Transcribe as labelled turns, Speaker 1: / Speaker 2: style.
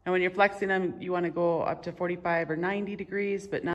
Speaker 1: And when you're flexing them, you want to go up to 45 or 90 degrees, but not